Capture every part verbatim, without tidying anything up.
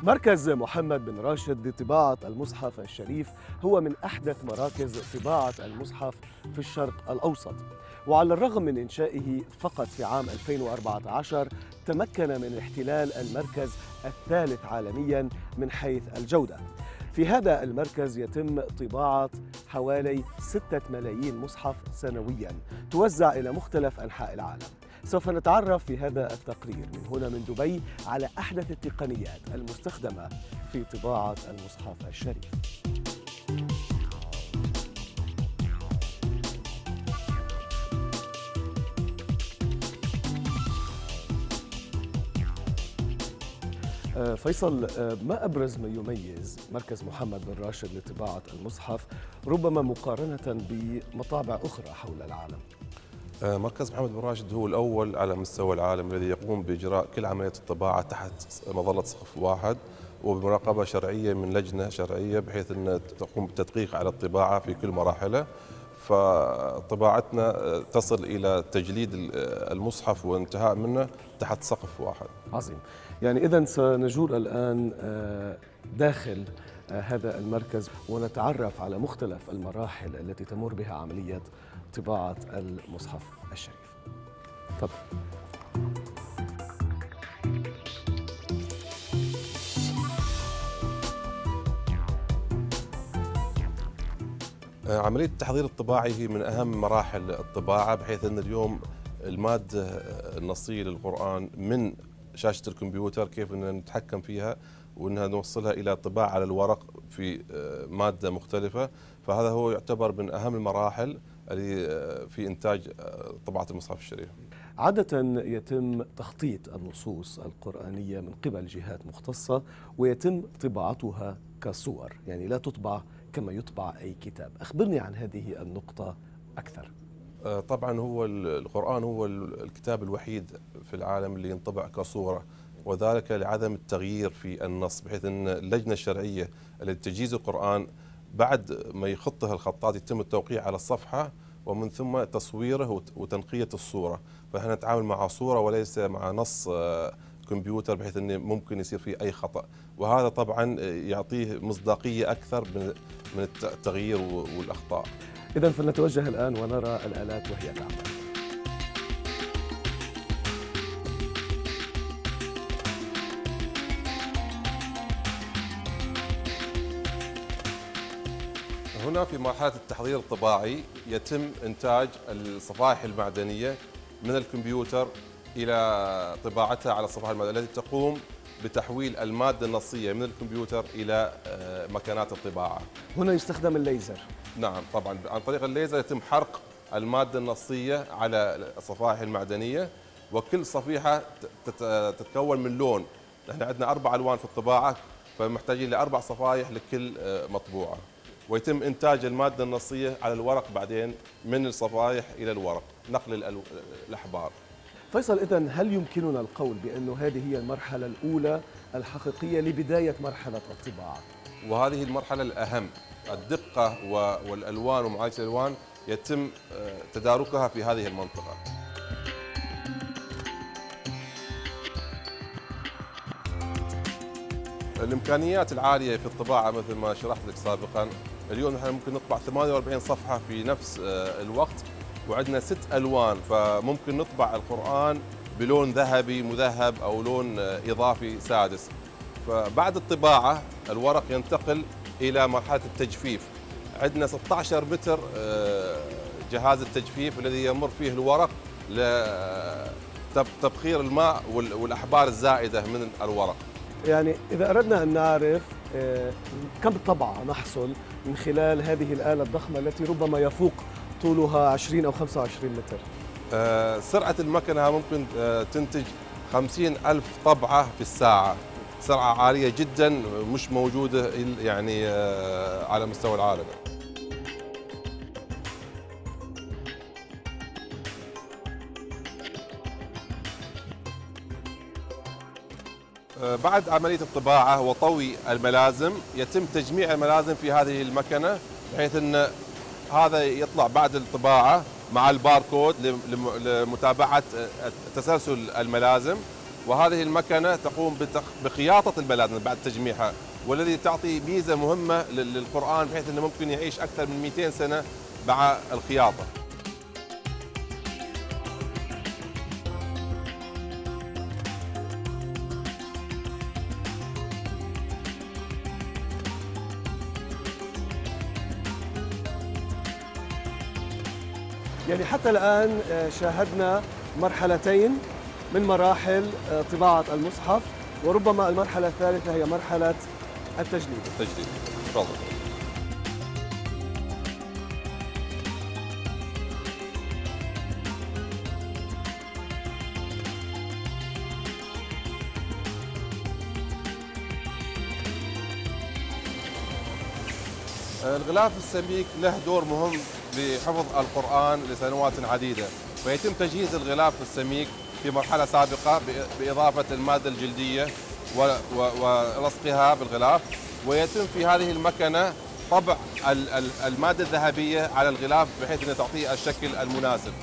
مركز محمد بن راشد لطباعة المصحف الشريف هو من أحدث مراكز طباعة المصحف في الشرق الأوسط، وعلى الرغم من إنشائه فقط في عام ألفين وأربعة عشر تمكن من احتلال المركز الثالث عالمياً من حيث الجودة. في هذا المركز يتم طباعة حوالي ستة ملايين مصحف سنوياً توزع إلى مختلف أنحاء العالم. سوف نتعرف في هذا التقرير من هنا من دبي على أحدث التقنيات المستخدمة في طباعة المصحف الشريف. فيصل، ما أبرز ما يميز مركز محمد بن راشد لطباعة المصحف ربما مقارنة بمطابع أخرى حول العالم؟ مركز محمد بن راشد هو الأول على مستوى العالم الذي يقوم بإجراء كل عمليات الطباعة تحت مظلة سقف واحد وبمراقبة شرعية من لجنة شرعية بحيث أن تقوم بالتدقيق على الطباعة في كل مراحله. فطباعتنا تصل إلى تجليد المصحف وانتهاء منه تحت سقف واحد. عظيم. يعني إذن سنجول الآن داخل هذا المركز ونتعرف على مختلف المراحل التي تمر بها عملية طباعة المصحف الشريف. تفضل. عملية التحضير الطباعي هي من أهم مراحل الطباعة، بحيث أن اليوم المادة النصية للقرآن من شاشة الكمبيوتر كيف أن نتحكم فيها وأنها نوصلها إلى طباعة على الورق في مادة مختلفة. فهذا هو يعتبر من أهم المراحل اللي في إنتاج طباعة المصحف الشريف. عادة يتم تخطيط النصوص القرآنية من قبل جهات مختصة ويتم طباعتها كصور، يعني لا تطبع كما يطبع أي كتاب. أخبرني عن هذه النقطة أكثر. طبعا هو القرآن هو الكتاب الوحيد في العالم اللي ينطبع كصورة، وذلك لعدم التغيير في النص، بحيث أن اللجنة الشرعية التي تجيز القرآن بعد ما يخطها الخطاط يتم التوقيع على الصفحة ومن ثم تصويره وتنقية الصورة. فإحنا نتعامل مع صورة وليس مع نص كمبيوتر بحيث أنه ممكن يصير فيه أي خطأ، وهذا طبعا يعطيه مصداقية أكثر من التغيير والأخطاء. إذن فلنتوجه الآن ونرى الآلات وهي تعمل. هنا في مرحلة التحضير الطباعي يتم إنتاج الصفائح المعدنية من الكمبيوتر إلى طباعتها على الصفائح المعدنية التي تقوم بتحويل المادة النصية من الكمبيوتر إلى مكانات الطباعة. هنا يستخدم الليزر. نعم طبعا، عن طريق الليزر يتم حرق المادة النصية على الصفائح المعدنية، وكل صفيحة تتكون من لون. نحن عندنا أربع ألوان في الطباعة، فمحتاجين لأربع صفائح لكل مطبوعة، ويتم إنتاج المادة النصية على الورق بعدين من الصفائح إلى الورق، نقل الأحبار. فيصل، إذن هل يمكننا القول بأن هذه هي المرحلة الأولى الحقيقية لبداية مرحلة الطباعة؟ وهذه المرحلة الأهم، الدقة والألوان ومعالجة الألوان يتم تداركها في هذه المنطقة. الإمكانيات العالية في الطباعة مثل ما شرحت لك سابقا، اليوم نحن ممكن نطبع ثمانية وأربعين صفحة في نفس الوقت، وعندنا ست ألوان، فممكن نطبع القرآن بلون ذهبي مذهب أو لون إضافي سادس. فبعد الطباعة الورق ينتقل إلى مرحلة التجفيف. عندنا ستة عشر متر جهاز التجفيف الذي يمر فيه الورق لتبخير الماء والأحبار الزائدة من الورق. يعني إذا أردنا أن نعرف كم طبعة نحصل من خلال هذه الآلة الضخمة التي ربما يفوق طولها عشرين أو خمسة وعشرين متر. سرعة المكنة ممكن تنتج خمسين ألف طبعة في الساعة، سرعة عالية جدا مش موجودة يعني على مستوى العالم. بعد عملية الطباعة وطوي الملازم يتم تجميع الملازم في هذه المكنة، بحيث أن هذا يطلع بعد الطباعة مع الباركود لمتابعة تسلسل الملازم، وهذه المكنة تقوم بخياطة الملازم بعد تجميعها، والذي تعطي ميزة مهمة للقرآن بحيث أنه ممكن يعيش أكثر من مئتين سنة مع الخياطة. يعني حتى الآن شاهدنا مرحلتين من مراحل طباعة المصحف، وربما المرحلة الثالثة هي مرحلة التجديد. التجديد، تفضل. الغلاف السميك له دور مهم لحفظ القرآن لسنوات عديدة، ويتم تجهيز الغلاف السميك في مرحلة سابقة بإضافة المادة الجلدية ولصقها بالغلاف، ويتم في هذه المكنة طبع المادة الذهبية على الغلاف بحيث أن تعطيه الشكل المناسب.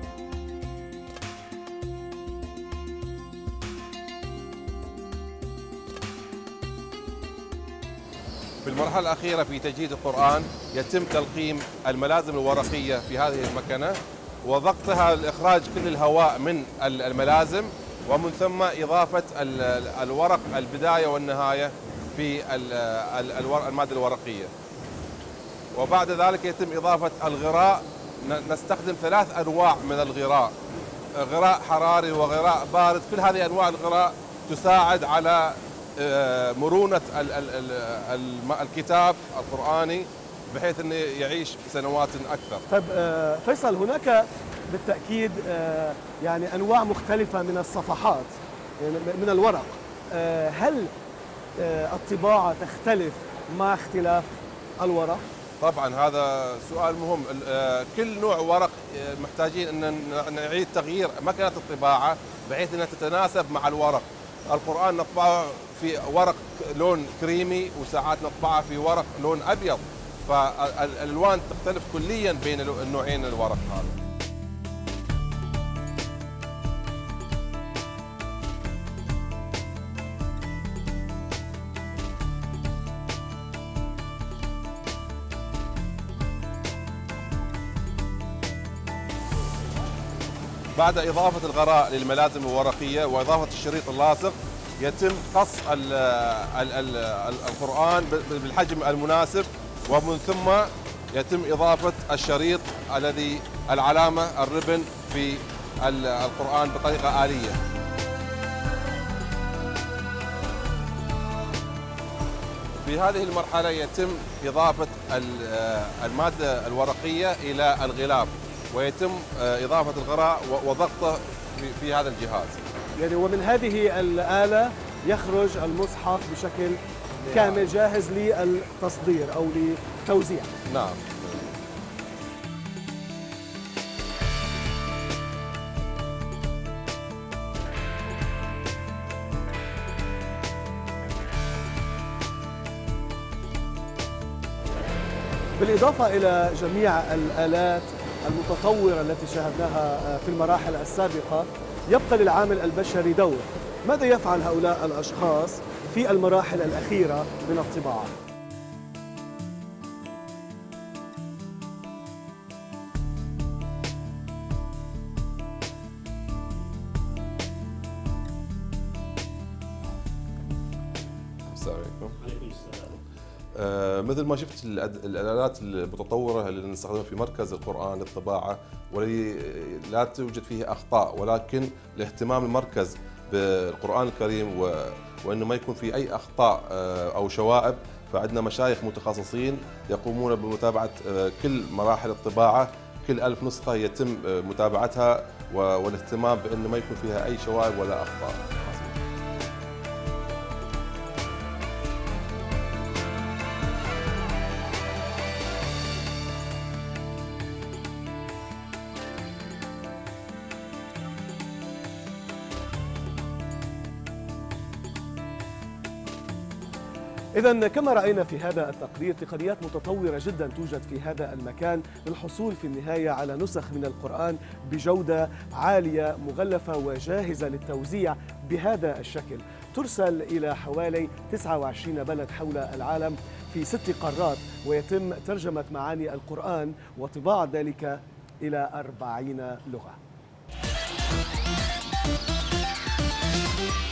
في المرحلة الأخيرة في تجهيز القرآن يتم تلقيم الملازم الورقية في هذه المكنة وضغطها لإخراج كل الهواء من الملازم، ومن ثم إضافة الورق البداية والنهاية في المادة الورقية. وبعد ذلك يتم إضافة الغراء. نستخدم ثلاث أنواع من الغراء، غراء حراري وغراء بارد. كل هذه أنواع الغراء تساعد على مرونة الكتاب القرآني بحيث أنه يعيش سنوات أكثر. طيب فيصل، هناك بالتأكيد يعني أنواع مختلفة من الصفحات من الورق، هل الطباعة تختلف مع اختلاف الورق؟ طبعا هذا سؤال مهم. كل نوع ورق محتاجين أن نعيد تغيير مكنة الطباعة بحيث أنها تتناسب مع الورق. القرآن نطبعه في ورق لون كريمي وساعات نطبعه في ورق لون أبيض، فالألوان تختلف كليا بين النوعين الورق هذا. بعد إضافة الغراء للملازم الورقية وإضافة الشريط اللاصق يتم قص القرآن بالحجم المناسب، ومن ثم يتم إضافة الشريط الذي العلامة الربن في القرآن بطريقة آلية. في هذه المرحلة يتم إضافة المادة الورقية إلى الغلاف، ويتم إضافة الغراء وضغطه في هذا الجهاز. يعني ومن هذه الآلة يخرج المصحف بشكل كامل جاهز للتصدير أو للتوزيع. نعم. بالإضافة إلى جميع الآلات المتطورة التي شاهدناها في المراحل السابقة، يبقى للعامل البشري دور. ماذا يفعل هؤلاء الأشخاص في المراحل الأخيرة من الطباعة؟ السلام عليكم. آه مثل ما شفت الآلات المتطورة اللي نستخدمها في مركز القرآن للطباعة، والذي لا توجد فيه أخطاء، ولكن لاهتمام المركز بالقرآن الكريم و... وأنه ما يكون في أي أخطاء أو شوائب، فعندنا مشايخ متخصصين يقومون بمتابعة كل مراحل الطباعة. كل ألف نسخة يتم متابعتها والاهتمام بأنه ما يكون فيها أي شوائب ولا أخطاء. إذا كما رأينا في هذا التقرير، تقنيات متطورة جدا توجد في هذا المكان للحصول في النهاية على نسخ من القرآن بجودة عالية مغلفة وجاهزة للتوزيع بهذا الشكل ترسل إلى حوالي تسعة وعشرين بلد حول العالم في ست قارات، ويتم ترجمة معاني القرآن وطباعة ذلك إلى أربعين لغة.